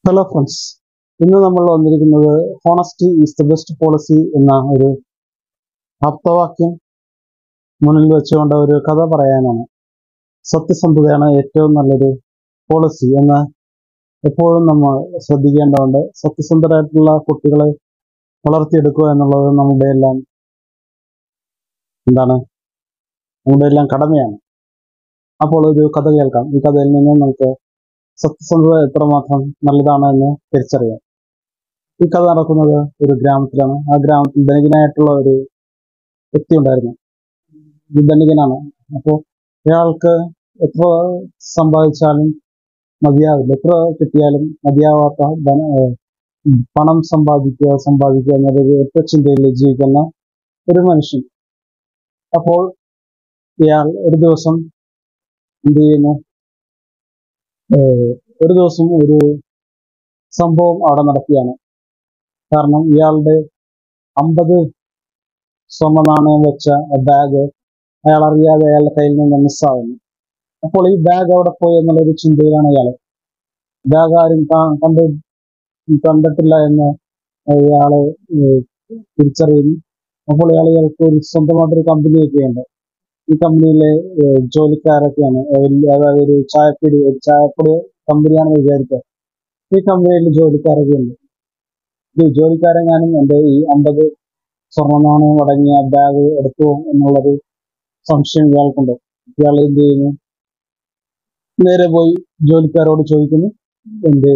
Hello friends, ഇന്ന് നമ്മൾ വന്നിരിക്കുന്നത് honesty is the best policy എന്ന ഒരു ആപ്തവാക്യം മുന്നിൽ വെച്ചുകൊണ്ട് ഒരു കഥ പറയാനാണ്. സത്യസന്ധതയാണ് ഏറ്റവും നല്ലൊരു പോളിസി എന്ന് എപ്പോഴും നമ്മൾ ശ്രദ്ധിക്കേണ്ടതുണ്ട്. സത്യസന്ധരായിട്ടുള്ള കുട്ടികളെ വളർത്തിയെടുക്കുക എന്നുള്ളത് നമ്മുടെ എല്ലാം കടമയാണ്. അപ്പോൾ ഒരു കഥ കേൾക്കാം. ഈ കഥയിൽ നിന്ന് നമുക്ക് സത്യസന്ധത എത്രമാത്രം നല്ലതാണ് എന്ന് തിരിച്ചറിയാം. ഈ കഥ നടക്കുന്നത് ഒരു ഗ്രാമത്തിലാണ്. ആ ഗ്രാമത്തിൽ ധനികനായിട്ടുള്ള ഒരു വ്യക്തി ഉണ്ടായിരുന്നു. ഈ ധനികനാണ്. അപ്പോൾ ഇയാൾക്ക് എത്ര സമ്പാദിച്ചാലും മതിയാവില്ല. എത്ര കിട്ടിയാലും മതിയാവാത്ത പണം സമ്പാദിക്കുക എന്നൊരു ഒറ്റ ചിന്തയിൽ ജീവിക്കുന്ന ഒരു മനുഷ്യൻ. അപ്പോൾ ഇയാൾ ഒരു ദിവസം എന്ത് ചെയ്യുന്നു? ഒരു ദിവസം ഒരു സംഭവം അവിടെ നടക്കുകയാണ്. കാരണം ഇയാളുടെ 50 സ്വർണ്ണ നാണയം വെച്ച ബാഗ് അയാൾ അറിയാതെ അയാളുടെ കയ്യിൽ നിന്ന് മിസ്സാവുന്നു. അപ്പോൾ ഈ ബാഗ് അവിടെ പോയി എന്നുള്ളൊരു ചിന്തയിലാണ് ഇയാൾ. ബാഗ് ആരും കണ്ടിട്ടില്ല എന്ന് ഇയാള് തിരിച്ചറിയുന്നു. അപ്പോൾ ഇയാൾക്ക് ഒരു സ്വന്തമായിട്ടൊരു കമ്പനിയൊക്കെ ഉണ്ട്. ഈ കമ്പനിയിലെ ജോലിക്കാരൊക്കെയാണ്. അതായത് ഒരു ചായപ്പൊടി കമ്പനിയാണെന്ന് വിചാരിക്കുക. ഈ കമ്പനിയിൽ ജോലിക്കാരൊക്കെ ഉണ്ട്. ഈ ജോലിക്കാരെങ്ങാനും എൻ്റെ ഈ 50 സ്വർണ്ണ നാണയം അടങ്ങിയ ബാഗ് എടുത്തു എന്നുള്ളൊരു സംശയം ഇയാൾക്കുണ്ട്. ഇയാൾ എന്ത് ചെയ്യുന്നു? നേരെ പോയി ജോലിക്കാരോട് ചോദിക്കുന്നു, എൻ്റെ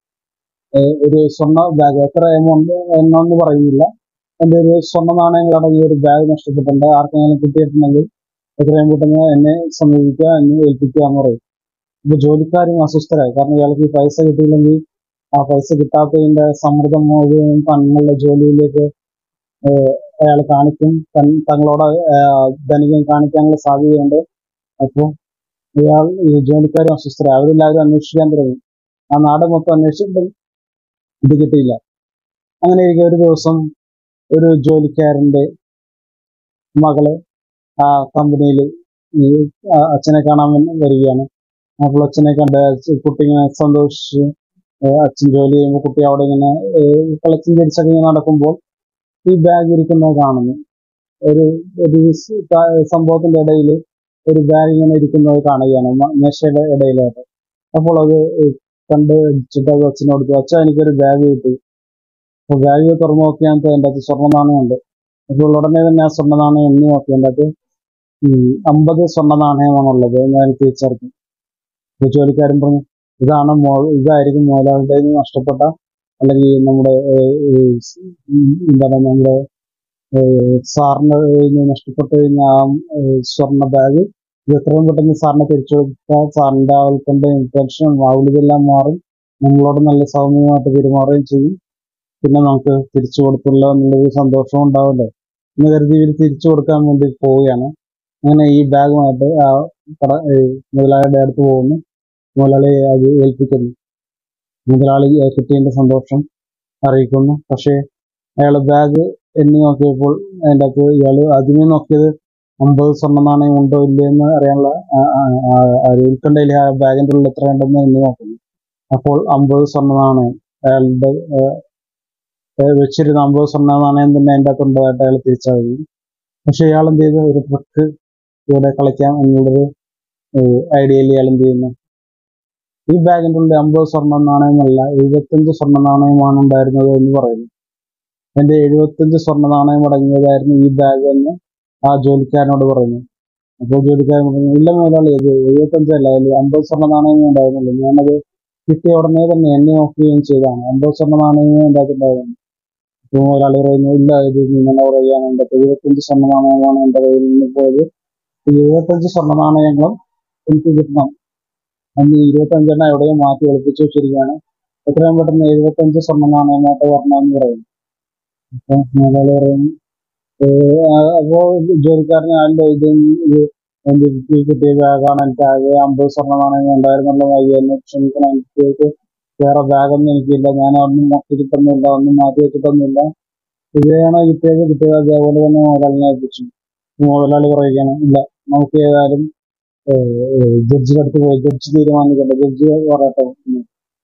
ഒരു സ്വർണ്ണ ബാഗ്, എത്ര എമൗണ്ട് എന്നൊന്നും പറയുന്നില്ല, എൻ്റെ ഒരു സ്വർണ്ണ നാണയങ്ങൾ അടങ്ങിയ ഒരു ബാഗ് നഷ്ടപ്പെട്ടിട്ടുണ്ട്, ആർക്കെങ്കിലും കിട്ടിയിട്ടുണ്ടെങ്കിൽ എത്രയും പെട്ടെന്ന് എന്നെ സമീപിക്കുക, എന്നെ ഏൽപ്പിക്കുക എന്ന് പറയും. ഇപ്പൊ ജോലിക്കാരും അസ്വസ്ഥരായി. കാരണം ഇയാൾക്ക് ഈ പൈസ കിട്ടിയില്ലെങ്കിൽ ആ പൈസ കിട്ടാത്തതിന്റെ സമ്മർദ്ദം മുഴുവൻ തങ്ങളുടെ ജോലിയിലേക്ക് അയാൾ കാണിക്കും. തങ്ങളോട് ധനികൻ കാണിക്കാനുള്ള സാധ്യതയുണ്ട്. അപ്പോൾ ഈ ജോലിക്കാരും അസ്വസ്ഥരായി. അവരെല്ലാവരും അന്വേഷിക്കാൻ തുടങ്ങി. ആ നാട് മൊത്തം അന്വേഷിച്ചിട്ടും ഇത് കിട്ടിയില്ല. അങ്ങനെ ഒരു ദിവസം ഒരു ജോലിക്കാരന്റെ മകള് ആ കമ്പനിയിൽ ഈ അച്ഛനെ കാണാൻ വരികയാണ്. അപ്പോൾ അച്ഛനെ കണ്ട് കുട്ടി ഇങ്ങനെ സന്തോഷിച്ച് അച്ഛൻ ജോലി ചെയ്യുമ്പോൾ കുട്ടി അവിടെ ഇങ്ങനെ കളിച്ചും തിരിച്ചൊക്കെ നടക്കുമ്പോൾ ഈ ബാഗ് ഇരിക്കുന്നത് കാണുന്നു. ഒരു സംഭവത്തിന്റെ ഇടയിൽ ഒരു ബാഗ് ഇങ്ങനെ ഇരിക്കുന്നത് കാണുകയാണ് മേശയുടെ ഇടയിലായിട്ട്. അപ്പോൾ അത് കണ്ട് ചിട്ടത് അച്ഛനോട് ചോദിച്ചു, അച്ഛൻ എനിക്കൊരു ബാഗ് കിട്ടി. അപ്പോൾ ബാഗ് തുറന്നു നോക്കിയാൽ അതിൻ്റെ അകത്ത് സ്വർണ്ണ നാണയമുണ്ട്. അപ്പോൾ ഉടനെ തന്നെ ആ സ്വർണ്ണ നാണയം എണ്ണി നോക്കി അതിൻ്റെ അകത്ത് 50 സ്വർണ്ണ നാണയമാണുള്ളത് എന്ന് എനിക്ക് തിരിച്ചറിഞ്ഞു. അപ്പോൾ ജോലിക്കാരൻ പറഞ്ഞു, ഇതായിരിക്കും മുതലാളിയുടെ നഷ്ടപ്പെട്ട, അല്ലെങ്കിൽ നമ്മുടെ നമ്മുടെ സാറിന് നഷ്ടപ്പെട്ടു കഴിഞ്ഞ ആ സ്വർണ്ണ ബാഗ്. ഇത് എത്രയും പെട്ടെന്ന് സാറിനെ തിരിച്ചു കൊടുത്താൽ സാറിൻ്റെ ആൾക്കൊണ്ട ടെൻഷൻ ഇതെല്ലാം മാറും, നമ്മളോട് നല്ല സൗമ്യമായിട്ട് പെരുമാറുകയും ചെയ്യും, പിന്നെ നമുക്ക് തിരിച്ചു കൊടുത്തുള്ള എന്നുള്ളൊരു സന്തോഷം ഉണ്ടാവില്ലേ എന്ന് കരുതി ഇവർ തിരിച്ചു കൊടുക്കാൻ വേണ്ടി പോവുകയാണ്. അങ്ങനെ ഈ ബാഗുമായിട്ട് ആ മുതലാളിയുടെ അടുത്ത് പോകുന്നു. മുതലാളിയെ അത് ഏൽപ്പിക്കുന്നു. മുതലാളി കിട്ടിയതിന്റെ സന്തോഷം അറിയിക്കുന്നു. പക്ഷേ അയാൾ ബാഗ് എണ്ണി നോക്കിയപ്പോൾ അതിൻ്റെ അകത്ത് ഇയാൾ ആദ്യമേ നോക്കിയത് 50 സ്വർണ്ണ നാണയം ഉണ്ടോ ഇല്ലയെന്ന് അറിയാനുള്ള ഉൾക്കണ്ടയിൽ ആ ബാഗിൻ്റെ ഉള്ളിൽ എത്ര ഉണ്ടെന്ന് എണ്ണി നോക്കുന്നു. അപ്പോൾ 50 സ്വർണ്ണ നാണയം അയാളുടെ വെച്ചിരുന്ന 50 സ്വർണ്ണ നാണയം തന്നെ അതിൻ്റെ അകത്ത് ഉണ്ടതായിട്ട് അയാൾ തിരിച്ചറിയുന്നു. പക്ഷെ ഇയാൾ എന്ത് ചെയ്തു? ഒരു ട്രിക്ക് ഇവിടെ കളിക്കാം എന്നുള്ളൊരു ഐഡിയയിൽ ഇയാൾ എന്ത് ചെയ്യുന്നു? ഈ ബാഗിൻ്റെ ഉള്ളിൽ 50 സ്വർണ്ണ നാണയമല്ല 75 സ്വർണ്ണ നാണയമാണ് ഉണ്ടായിരുന്നത് എന്ന് പറയുന്നു. എൻ്റെ 75 സ്വർണ്ണ നാണയം അടങ്ങിയതായിരുന്നു ഈ ബാഗ് എന്ന് ആ ജോലിക്കാരനോട് പറയുന്നു. അപ്പോൾ ജോലിക്കാരൻ പറഞ്ഞു, ഇല്ല മുതലാളി, ഇത് 75 അല്ല, അതിൽ 50 സ്വർണ്ണ നാണയമേ ഉണ്ടായിരുന്നുള്ളൂ. ഞാനത് കിട്ടിയ ഉടനെ തന്നെ എണ്ണി നോക്കുകയും ചെയ്താണ്. 50 സ്വർണ്ണ നാണയമേ എൻ്റെ അകത്ത് ഉണ്ടായിരുന്നു. അപ്പോൾ മുതലാളി പറയുന്നു, ഇല്ല, ഇത് ഇങ്ങനെ പറയുകയാണ്, എൻ്റെ 75 സ്വർണ്ണ നാണയമാണ് എൻ്റെ കയ്യിൽ നിന്ന് പോയത്. 75 സ്വർണ്ണ നാണയങ്ങളും എനിക്ക് കിട്ടണം. അന്ന് 25 എവിടെയോ മാറ്റി ഒളിപ്പിച്ചു വെച്ചിരിക്കുകയാണ്. എത്രയും പെട്ടെന്ന് 75 സ്വർണ്ണ നാണയമായിട്ട് വരണമെന്ന് പറയുന്നു. അപ്പം മുതലാളി പറയുന്നു, അപ്പോൾ ജോലിക്കാരന് ആരുടെ കിട്ടിയ ബാഗാണ്, എനിക്ക് ആകെ 50 സ്വർണ്ണ നാണയം ഉണ്ടായിരുന്നുള്ള എന്നെ ക്ഷമിക്കണം, എനിക്ക് വേറെ ബാഗൊന്നും എനിക്കില്ല, ഞാൻ ഒന്നും നോക്കി കിട്ടുന്നില്ല, ഒന്നും മാറ്റി വെച്ചിട്ടൊന്നുമില്ല, ഇതേയാണോ കിട്ടിയത് അതേപോലെ തന്നെ മുതലാളിനെ ഏൽപ്പിച്ചു. മുതലാളി പറയുകയാണ്, ഇല്ല, നമുക്ക് ഏതായാലും ജഡ്ജിയുടെ അടുത്ത് പോയി ജഡ്ജി തീരുമാനിക്കട്ടെ, ജഡ്ജി പറയട്ടെ.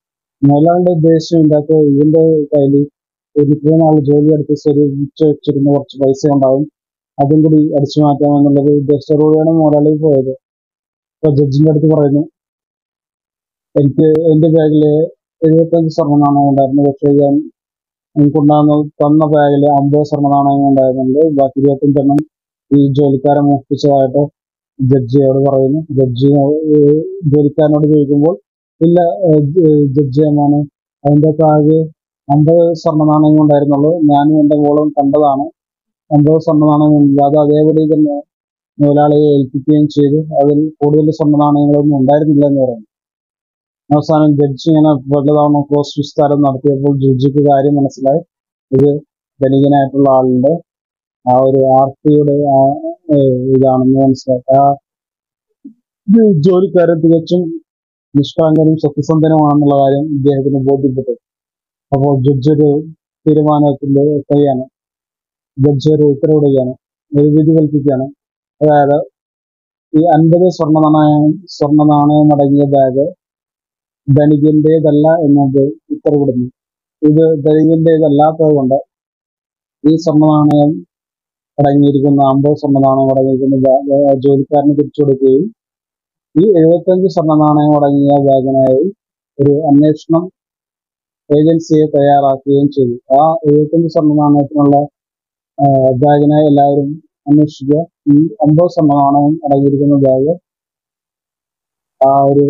മുതലാളിയുടെ ഉദ്ദേശം ഇതിൻ്റെ ഇതിന്റെ കയ്യിൽ ഒരു ഇത്രയും നാൾ ജോലി എടുത്ത് സ്വരൂപിച്ച് വെച്ചിരുന്ന കുറച്ച് പൈസ ഉണ്ടാവും, അതും കൂടി അടിച്ചു മാറ്റാം എന്നുള്ളൊരു ഉദ്ദേശത്തോടുകൂടിയാണ് മുതലാളി പോയത്. അപ്പൊ ജഡ്ജിന്റെ അടുത്ത് പറയുന്നു, എനിക്ക് എന്റെ ബാഗില് 75 സ്വർണ്ണ നാണയം ഉണ്ടായിരുന്നു, പക്ഷേ ഞാൻ എനിക്കുണ്ടാകുന്ന തന്ന ബാഗില് 50 സ്വർണ്ണ നാണയം ഉണ്ടായിരുന്നുണ്ട്, ബാക്കി 25 ഈ ജോലിക്കാരെ മോഷ്ടിച്ചതായിട്ട് ജഡ്ജിയോട് പറയുന്നു. ജഡ്ജി ജോലിക്കാരനോട് ചോദിക്കുമ്പോൾ, ഇല്ല ജഡ്ജി എന്നാണ്, അതിന്റെ താഴെ 50 സ്വർണ്ണ നാണയം ഉണ്ടായിരുന്നുള്ളൂ, ഞാനും എന്റെ മോളും കണ്ടതാണ്, 50 സ്വർണ്ണ നാണയമില്ല, അത് അതേപടി തന്നെ മുതലാളിയെ ഏൽപ്പിക്കുകയും ചെയ്തു, അതിൽ കൂടുതൽ സ്വർണ്ണ നാണയങ്ങളൊന്നും ഉണ്ടായിരുന്നില്ല എന്ന് പറയുന്നു. അവസാനം ജഡ്ജി ഇങ്ങനെ പലതവണ ക്രോസ് വിസ്താരം നടത്തിയപ്പോൾ ജഡ്ജിക്ക് കാര്യം മനസ്സിലായി. ഇത് ധനികനായിട്ടുള്ള ആളുടെ ആ ഒരു ആർത്തിയുടെ ഇതാണെന്ന് മനസ്സിലായി. ആ ജോലിക്കാരൻ തികച്ചും നിഷ്കളങ്കനും സത്യസന്ധനുമാണെന്നുള്ള കാര്യം ഇദ്ദേഹത്തിന് ബോധ്യപ്പെട്ടു. അപ്പോൾ ജഡ്ജി ഒരു തീരുമാനത്തിന്റെ എത്തുകയാണ്. ജഡ്ജി ഒരു ഉത്തരവിടുകയാണ്, ഒരു വിധി കൽപ്പിക്കുകയാണ്. അതായത് ഈ 50 സ്വർണ്ണ നാണയം അടങ്ങിയ ബാഗ് ധനികന്റേതല്ല എന്നത് ഉത്തരവിടുന്നു. ഇത് ധനികന്റേതല്ലാത്തത് കൊണ്ട് ഈ സ്വർണ്ണ നാണയം അടങ്ങിയിരിക്കുന്ന 50 സ്വർണ്ണ നാണയം അടങ്ങിയിരിക്കുന്ന ബാഗ് ജോലിക്കാരന് തിരിച്ചു കൊടുക്കുകയും ഈ 75 സ്വർണ്ണ നാണയം അടങ്ങിയ ബാഗിനായി ഒരു അന്വേഷണം ഏജൻസിയെ തയ്യാറാക്കുകയും ചെയ്തു. ആ 75 സ്വർണ്ണ നാണയത്തിനുള്ള ബാഗിനായി എല്ലാവരും അന്വേഷിക്കുക. ഈ 50 സ്വർണ്ണ നാണയം അടങ്ങിയിരിക്കുന്ന ബാഗ് ആ ഒരു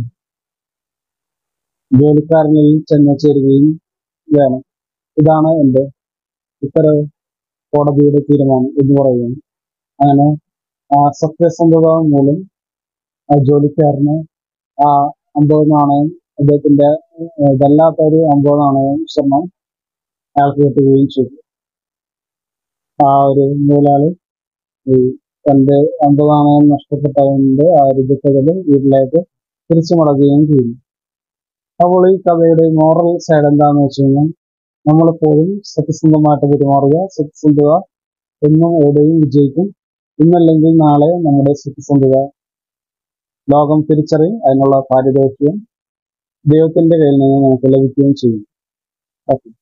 ജോലിക്കാരനിൽ ചെന്ന് ചേരുകയും വേണം. ഇതാണ് എന്റെ ഉത്തരവ്, കോടതിയുടെ തീരുമാനം എന്ന് പറയുന്നു. അങ്ങനെ ആ സത്യസന്ധത മൂലം ആ ജോലിക്കാരന് ആ 50 നാണയം, അദ്ദേഹത്തിന്റെ ഇതല്ലാത്ത ഒരു 50 നാണയം സ്വർണം അയാൾക്ക് കിട്ടുകയും ചെയ്തു. ആ ഒരു മുതലാളി തന്റെ 50 നാണയം നഷ്ടപ്പെട്ടതിന്റെ ആ ഒരു ദുഃഖത്തിൽ വീട്ടിലേക്ക് തിരിച്ചു മടങ്ങുകയും ചെയ്യുന്നു. അപ്പോൾ ഈ കഥയുടെ മോറൽ സൈഡ് എന്താണെന്ന് വെച്ച് കഴിഞ്ഞാൽ, നമ്മളെപ്പോഴും സത്യസന്ധമായിട്ട് പെരുമാറുക. സത്യസന്ധത എന്നും എവിടെയും വിജയിക്കും. ഇന്നല്ലെങ്കിൽ നാളെ നമ്മുടെ സത്യസന്ധത ലോകം തിരിച്ചറിയും. അതിനുള്ള പാരിതോഷികം ദൈവത്തിന്റെ കയ്യിൽ നിന്ന് നമുക്ക് ലഭിക്കുകയും ചെയ്യും.